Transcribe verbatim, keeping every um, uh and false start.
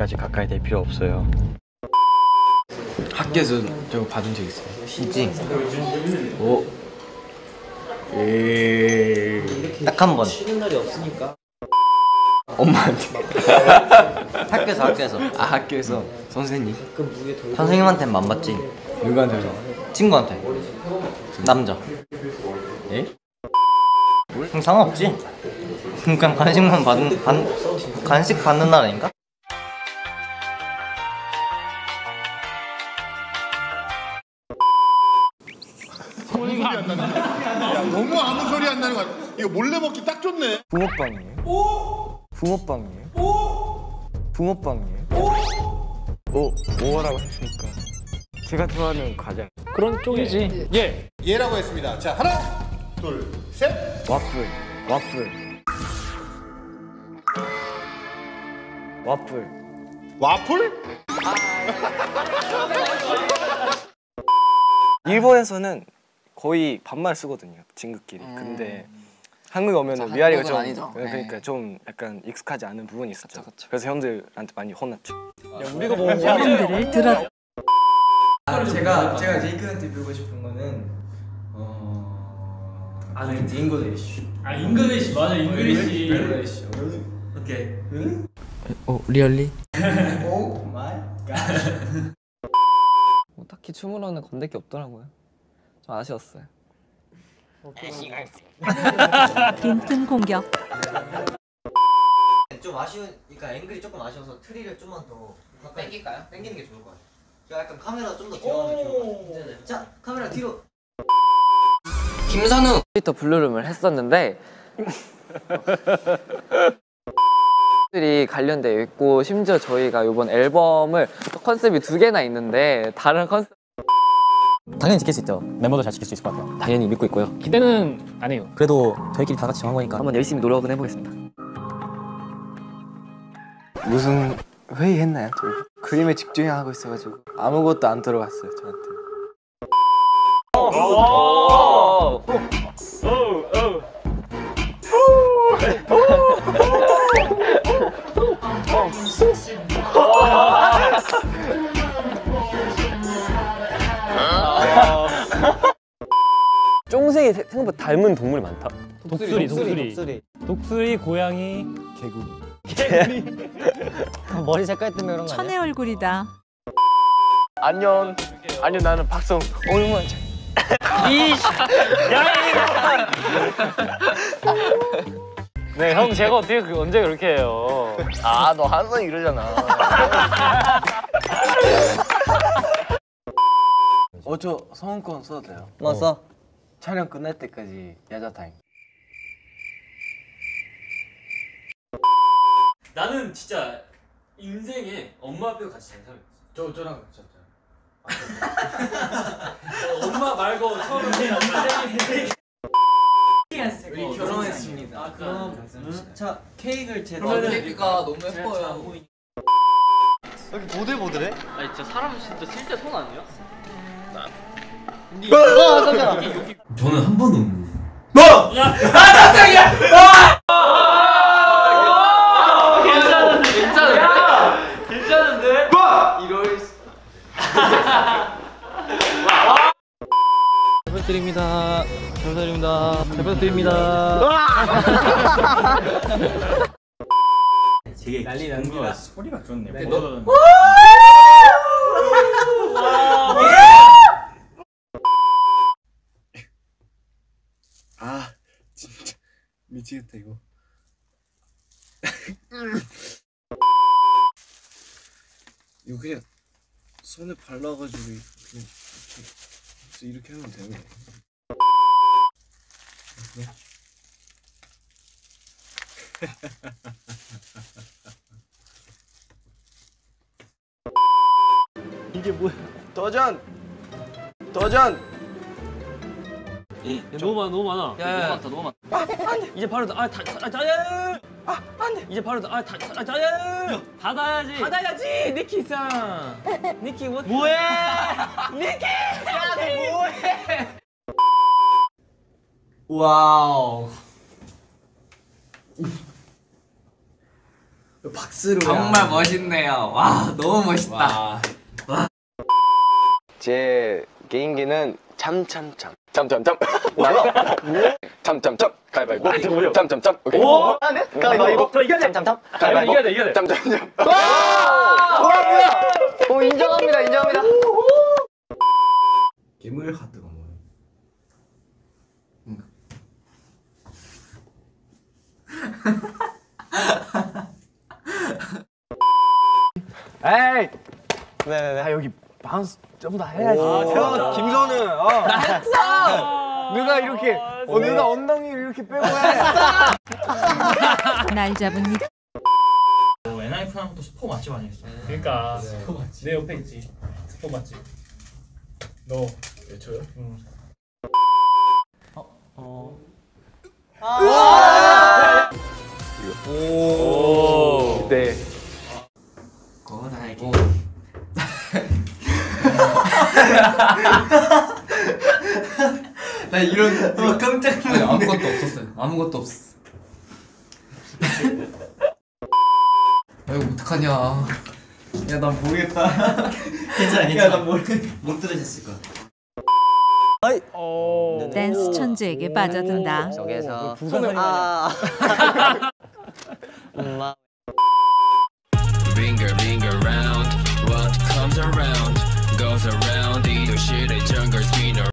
그렇게까지 가까이 될 필요 없어요. 학교에서 저거 받은 적 있어요. 진짜? 오. 에이. 딱 한 번. 쉬는 날이 없으니까. 엄마한테. 학교에서 학교에서. 아 학교에서 선생님. 선생님한테는 안 받지. 누구한테요? 친구한테. 남자. 예? 그럼 상관없지. 그냥 간식만 받는 간 간식 받는 날 아닌가? 소리 안 나는 거. 야, 너무 아무 소리 안 나는 거 같아. 이거 몰래 먹기 딱 좋네. 붕어빵이에요? 오! 붕어빵이에요? 오! 붕어빵이에요? 오! 오 오라고 했으니까. 제가 좋아하는 과자. 그런 쪽이지. 예. 예라고 했습니다. 자, 하나, 둘, 셋. 와플. 와플. 와플. 와플? 일본에서는 거의 반말 쓰거든요. 친구끼리. 음. 근데 한국에 오면은 위아래가 좀 아니죠. 네, 그러니까 좀 약간 익숙하지 않은 부분이 있었죠. 그쵸, 그쵸. 그래서 형들한테 많이 혼났죠. 우리가 뭐 사람들을 들어. 아, 제가 제가 제이크한테 배우고 싶은 거는 어 아니 잉글리시. 아 잉글리시 맞아 잉글리시. 잉글리시. 오케이. 어 리얼리? 오 마이 갓. 뭐 딱히 춤으로는 건들 게 없더라고요. 좀 아쉬웠어요. 빈틈 공격. 좀 아쉬우니까 앵글이 조금 아쉬워서 트리를 좀만 더 가까이 땡길까요? 땡기는 게 좋을 것 같아요. 제가 약간 카메라 좀 더 뒤로 하면 좋을 것 같아요. 자, 카메라 뒤로. 김선우 캐릭터 블루룸을 했었는데 들이 관련되어 있고 심지어 저희가 이번 앨범을 컨셉이 두 개나 있는데 다른 컨셉 당연히 지킬 수 있죠. 멤버도 잘 지킬 수 있을 것 같아요. 당연히 믿고 있고요. 기대는 안 해요. 그래도 저희끼리 다 같이 정한 거니까 한번 열심히 노력은 해보겠습니다. 무슨 회의 했나요? 저희 그림에 집중하고 있어가지고 아무것도 안 들어갔어요 저한테. 쫑생이 생각보다 닮은 동물이 많다. 독수리 독수리 독수리, 독수리 고양이 개구리. 개구리. 머리 색깔 때문에 그런 거 아니야? 천의 얼굴이다. 안녕. 안녕 나는 박성. 얼마나 이씨 야 네 형 제가 어떻게 그, 언제 그렇게 해요? 아 너 항상 이러잖아. 어 저 성원권 써도 돼요? 뭐 써? 촬영 끝날 때까지 야자 타임. 나는 진짜 인생에 엄마 빼고 같이 산 사람이 없어. 저 저랑 진짜. 엄마 말고 처음 인생에 우리 결혼했습니다. 아 그럼 자, 케이크를 제 케이크가 너무 예뻐요. 여기 보들보들해? 아니 진짜 사람 진짜 실제 손 아니야? 저는 한 번도 없는데. 괜찮은데? 괜찮은데? 괜찮은데? 이럴 잘 부탁드립니다. 잘 부탁드립니다. 잘 부탁드립니다. 되게 난리 나는 거야. 소리가 좋네. 네, 뭐. 아 진짜 미치겠다 이거. 이거 그냥 손에 발라가지고 그냥 이렇게 하면 되네. 이게 뭐야? 도전! 도전! 너무 많아 너무 많아. 야야야. 너무 많다 너무 많다. 이제 바로 아, 다, 아, 다, 아, 안 돼. 이제 바로 아, 다, 아, 다, 닫아야지. 닫아야지. 니키상. 니키 뭐? 뭐해? 니키. 야, 너 뭐해? 와우. 박수로. 정말 멋있네요. 와 너무 멋있다. 제 개인기는 참참참 참참참 참참참 가위바위보 참참참 오케이 오! 가위바위보 저 이겨야 돼. 참참참 이겨야 가위바위보 돼, 이겨야 돼. 참참참 와 뭐야? 오 인정합니다 인정합니다. 괴물 카드가 뭐예요? 에이 네네네 아 여기 바운스 좀 더 해야지 아 김선우 어. 나 했어 누가 이렇게 어 누가 엉덩이를 이렇게 빼고 해 날 잡은 이 엔하이픈하고 또 스포 맛집 아니겠어? 그러니까 스포 맛집. 내 옆에 있지. 스포 맛집. 너. 네, 저요? 응. 오 네. 거나에게. 나 이런 어, 깜짝 아니, 아무것도 없었어요. 아무것도 없었어. 아이고 어떡하냐. 야 난 모르겠다. 괜찮아 괜찮아. 야난 모르 못 들으셨을 거야. 댄스 천재에게 빠져든다. 저기서 손을 아 Ring a ring around, what comes around goes around.